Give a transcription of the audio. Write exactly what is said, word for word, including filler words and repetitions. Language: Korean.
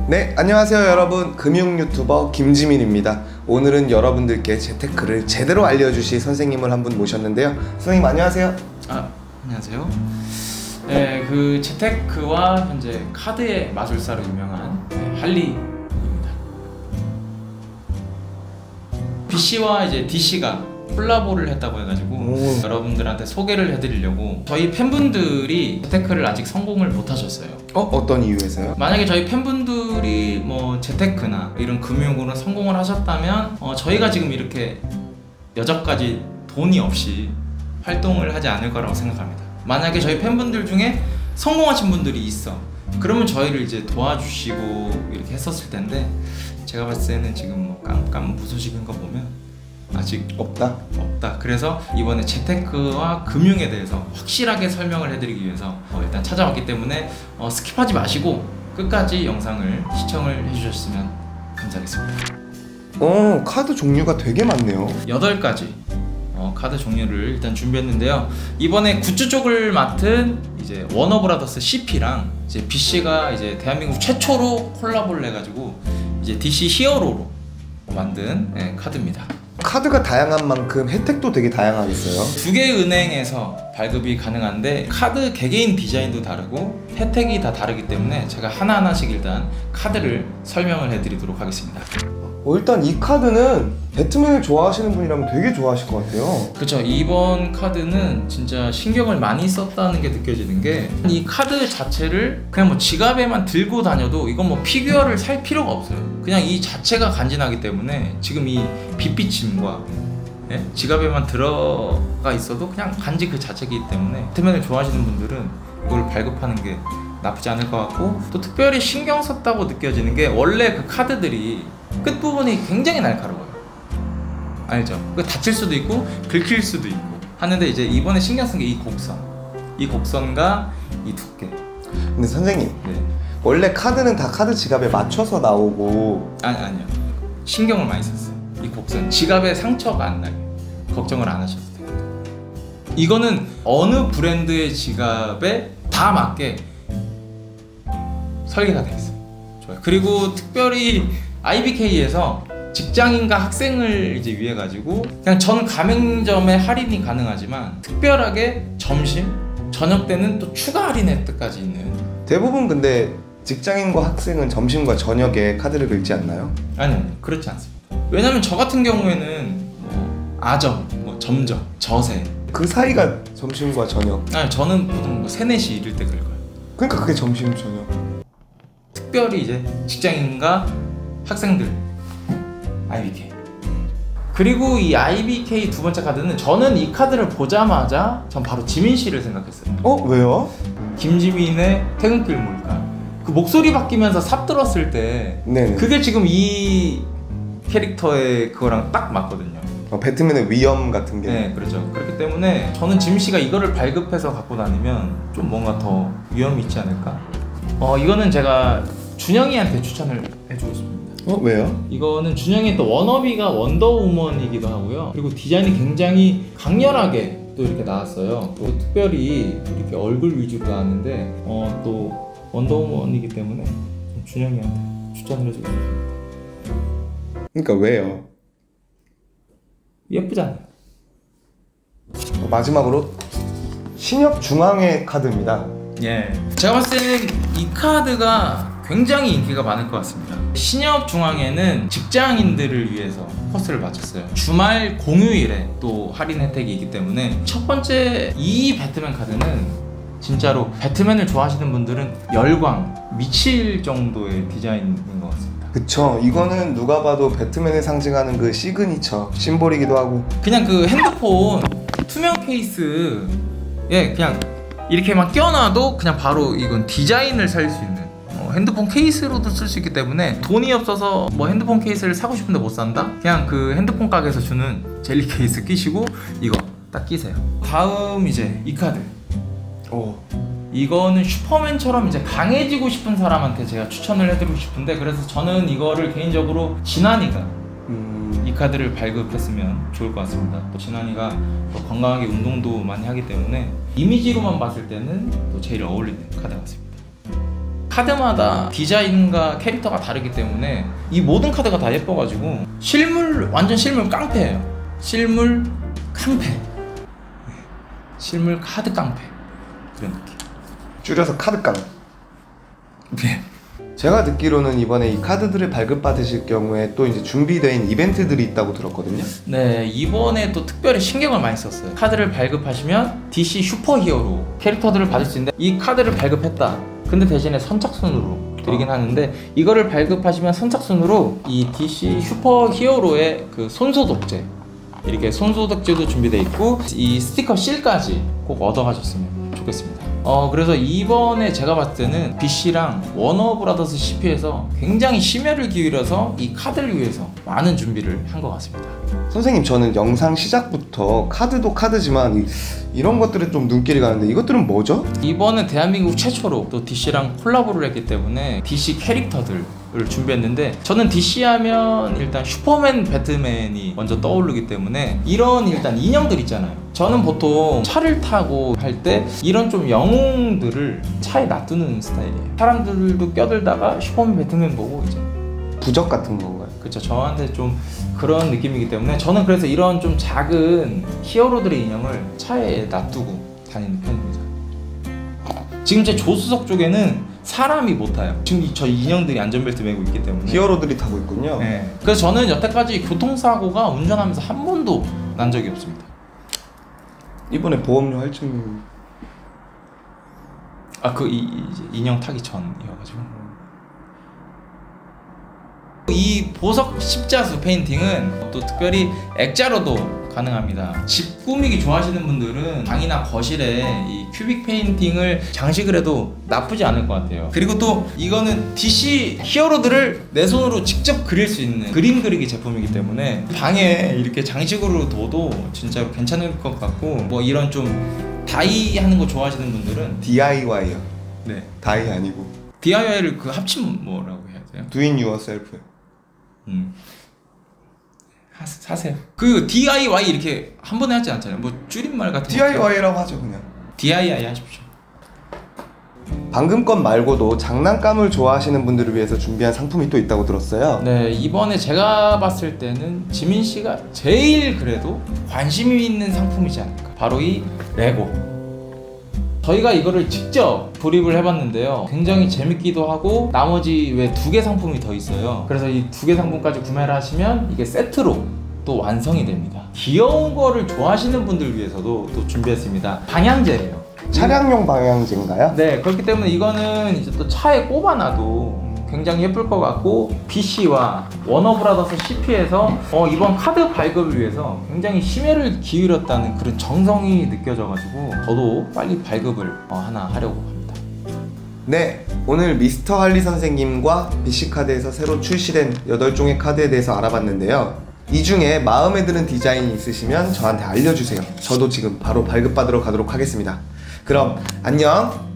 네, 안녕하세요 여러분. 금융 유튜버 김지민입니다. 오늘은 여러분들께 재테크를 제대로 알려주실 선생님을 한 분 모셨는데요. 선생님 안녕하세요. 아, 안녕하세요. 네, 그 재테크와 현재 카드의 마술사로 유명한 네, 할리입니다. 비씨와 이제 디씨가 콜라보를 했다고 해가지고 오. 여러분들한테 소개를 해드리려고. 저희 팬분들이 재테크를 아직 성공을 못 하셨어요. 어? 어떤 이유에서요? 만약에 저희 팬분들이 뭐 재테크나 이런 금융으로 성공을 하셨다면 어, 저희가 지금 이렇게 여전까지 돈이 없이 활동을 하지 않을 거라고 생각합니다. 만약에 저희 팬분들 중에 성공하신 분들이 있어, 그러면 저희를 이제 도와주시고 이렇게 했었을 텐데, 제가 봤을 때는 지금 뭐 깜깜무소식인 거 보면 아직 없다? 없다. 그래서 이번에 재테크와 금융에 대해서 확실하게 설명을 해드리기 위해서 어 일단 찾아왔기 때문에 어 스킵하지 마시고 끝까지 영상을 시청을 해주셨으면 감사하겠습니다. 어, 카드 종류가 되게 많네요. 여덟 가지 어, 카드 종류를 일단 준비했는데요. 이번에 굿즈 쪽을 맡은 이제 워너브라더스 씨피랑 이제 비씨가 이제 대한민국 최초로 콜라보를 해가지고 이제 디씨 히어로로 만든 네, 카드입니다. 카드가 다양한 만큼 혜택도 되게 다양하겠어요? 두 개의 은행에서 발급이 가능한데 카드 개개인 디자인도 다르고 혜택이 다 다르기 때문에 제가 하나하나씩 일단 카드를 설명을 해드리도록 하겠습니다. 어, 일단 이 카드는 배트맨을 좋아하시는 분이라면 되게 좋아하실 것 같아요. 그쵸. 이번 카드는 진짜 신경을 많이 썼다는 게 느껴지는 게, 이 카드 자체를 그냥 뭐 지갑에만 들고 다녀도 이건 뭐 피규어를 살 필요가 없어요. 그냥 이 자체가 간지나기 때문에 지금 이 빛비침과 예? 지갑에만 들어가 있어도 그냥 간지 그 자체이기 때문에 배트맨을 좋아하시는 분들은 이걸 발급하는 게 나쁘지 않을 것 같고, 또 특별히 신경 썼다고 느껴지는 게 원래 그 카드들이 끝부분이 굉장히 날카로워요. 알죠? 그 다칠 수도 있고 긁힐 수도 있고 하는데, 이제 이번에 신경 쓴 게 이 곡선, 이 곡선과 이 두께. 근데 선생님, 네. 원래 카드는 다 카드 지갑에 맞춰서 나오고. 아니, 아니요. 신경을 많이 썼어요. 이 곡선, 지갑에 상처가 안 나게 걱정을 안 하셔도 돼요. 이거는 어느 브랜드의 지갑에 다 맞게 설계가 되어 있어요. 좋아요. 그리고 특별히 아이비케이에서 직장인과 학생을 이제 위해 가지고 그냥 전 가맹점에 할인이 가능하지만 특별하게 점심, 저녁 때는 또 추가 할인 혜택까지 있는. 대부분 근데 직장인과 학생은 점심과 저녁에 카드를 긁지 않나요? 아니요, 그렇지 않습니다. 왜냐면 저 같은 경우에는 뭐 아점, 뭐 점점, 저세, 그 사이가 점심과 저녁. 아니, 저는 보통 뭐 세, 네 시 이럴 때 긁어요. 그러니까 그게 점심, 저녁. 특별히 이제 직장인과 학생들 아이비케이. 그리고 이 아이비케이 두 번째 카드는, 저는 이 카드를 보자마자 전 바로 지민 씨를 생각했어요. 어? 왜요? 김지민의 퇴근길 몰카. 그 목소리 바뀌면서 삽 들었을 때 네네. 그게 지금 이 캐릭터의 그거랑 딱 맞거든요. 어, 배트맨의 위험 같은 게. 네, 그렇죠. 그렇기 때문에 저는 지민 씨가 이거를 발급해서 갖고 다니면 좀 뭔가 더 위험이 있지 않을까? 어, 이거는 제가 준영이한테 추천을 해주고 싶습니다. 어? 왜요? 이거는 준영이 또 워너비가 원더우먼이기도 하고요. 그리고 디자인이 굉장히 강렬하게 또 이렇게 나왔어요. 또 특별히 이렇게 얼굴 위주로 나왔는데 어, 또 원더우먼이기 때문에 준영이한테 추천을 해주고 싶습니다. 그러니까 왜요? 예쁘잖아요. 어, 마지막으로 신협 중앙회 카드입니다. 예, 제가 봤을 때는 이 카드가 굉장히 인기가 많을 것 같습니다. 신협 중앙회는 직장인들을 위해서 코스를 마쳤어요. 주말 공휴일에 또 할인 혜택이 있기 때문에 첫 번째 이 배트맨 카드는 진짜로 배트맨을 좋아하시는 분들은 열광, 미칠 정도의 디자인인 것 같습니다. 그쵸. 이거는 누가 봐도 배트맨을 상징하는 그 시그니처 심볼이기도 하고. 그냥 그 핸드폰 투명 케이스에 그냥 이렇게만 껴놔도 그냥 바로 이건 디자인을 살 수 있는 어, 핸드폰 케이스로도 쓸 수 있기 때문에, 돈이 없어서 뭐 핸드폰 케이스를 사고 싶은데 못 산다? 그냥 그 핸드폰 가게에서 주는 젤리 케이스 끼시고 이거 딱 끼세요. 다음 이제 이 카드. 오, 이거는 슈퍼맨처럼 이제 강해지고 싶은 사람한테 제가 추천을 해드리고 싶은데, 그래서 저는 이거를 개인적으로 진환이가 음... 이 카드를 발급했으면 좋을 것 같습니다. 또 진환이가 또 건강하게 운동도 많이 하기 때문에 이미지로만 봤을 때는 또 제일 어울리는 카드 같습니다. 카드마다 디자인과 캐릭터가 다르기 때문에 이 모든 카드가 다 예뻐가지고 실물 완전 실물 깡패예요. 실물 깡패. 실물 카드 깡패 그런 느낌. 줄여서 카드깡. 네. 제가 듣기로는 이번에 이 카드들을 발급받으실 경우에 또 이제 준비된 이벤트들이 있다고 들었거든요. 네, 이번에 또 특별히 신경을 많이 썼어요. 카드를 발급하시면 디씨 슈퍼히어로 캐릭터들을 받을 수 있는데 이 카드를 발급했다. 근데 대신에 선착순으로 드리긴 아. 하는데 이거를 발급하시면 선착순으로 이 디씨 슈퍼히어로의 그 손소독제 이렇게 손소독제도 준비되어 있고 이 스티커 실까지 꼭 얻어가셨으면 좋겠습니다. 어 그래서 이번에 제가 봤을 때는 디씨랑 워너브라더스 씨피에서 굉장히 심혈을 기울여서 이 카드를 위해서 많은 준비를 한 것 같습니다. 선생님, 저는 영상 시작부터 카드도 카드지만 이, 이런 것들은 좀 눈길이 가는데 이것들은 뭐죠? 이번은 대한민국 최초로 또 디씨랑 콜라보를 했기 때문에 디씨 캐릭터들을 준비했는데 저는 디씨 하면 일단 슈퍼맨, 배트맨이 먼저 떠오르기 때문에 이런 일단 인형들 있잖아요. 저는 보통 차를 타고 할 때 이런 좀 영웅들을 차에 놔두는 스타일이에요. 사람들도 껴들다가 슈퍼맨, 배트맨 보고 이제 부적 같은 건가요? 그렇죠. 저한테 좀 그런 느낌이기 때문에 저는 그래서 이런 좀 작은 히어로들의 인형을 차에 놔두고 다니는 편입니다. 지금 제 조수석 쪽에는 사람이 못 타요. 지금 저 인형들이 안전벨트 매고 있기 때문에 히어로들이 타고 있군요. 네. 그래서 저는 여태까지 교통사고가 운전하면서 한 번도 난 적이 없습니다. 이번에 보험료 할증 아 그 인형 타기 전이어가지고 이 보석 십자수 페인팅은 또 특별히 액자로도 가능합니다. 집 꾸미기 좋아하시는 분들은 방이나 거실에 이 큐빅 페인팅을 장식을 해도 나쁘지 않을 것 같아요. 그리고 또 이거는 디씨 히어로들을 내 손으로 직접 그릴 수 있는 그림 그리기 제품이기 때문에 방에 이렇게 장식으로 둬도 진짜로 괜찮을 것 같고 뭐 이런 좀 다이 하는 거 좋아하시는 분들은 디아이와이요. 네 다이 아니고 디아이와이를 그 합치면 뭐라고 해야 돼요? Do it yourself. 음. 하, 사세요. 그 디아이와이 이렇게 한 번에 하지 않잖아요. 뭐 줄임말 같은 디아이와이라고 하죠 그냥. 디아이와이 하십시오. 방금 건 말고도 장난감을 좋아하시는 분들을 위해서 준비한 상품이 또 있다고 들었어요. 네, 이번에 제가 봤을 때는 지민 씨가 제일 그래도 관심이 있는 상품이지 않을까. 바로 이 레고. 저희가 이거를 직접 조립을 해봤는데요. 굉장히 재밌기도 하고 나머지 왜 두 개 상품이 더 있어요. 그래서 이 두 개 상품까지 구매를 하시면 이게 세트로 또 완성이 됩니다. 귀여운 거를 좋아하시는 분들 위해서도 또 준비했습니다. 방향제예요. 차량용 방향제인가요? 네, 그렇기 때문에 이거는 이제 또 차에 꼽아놔도 굉장히 예쁠 것 같고 디씨와 워너브라더스 씨피에서 어, 이번 카드 발급을 위해서 굉장히 심혈을 기울였다는 그런 정성이 느껴져가지고 저도 빨리 발급을 어, 하나 하려고 합니다. 네, 오늘 미스터 할리 선생님과 비씨카드에서 새로 출시된 여덟 종의 카드에 대해서 알아봤는데요. 이 중에 마음에 드는 디자인이 있으시면 저한테 알려주세요. 저도 지금 바로 발급받으러 가도록 하겠습니다. 그럼 안녕!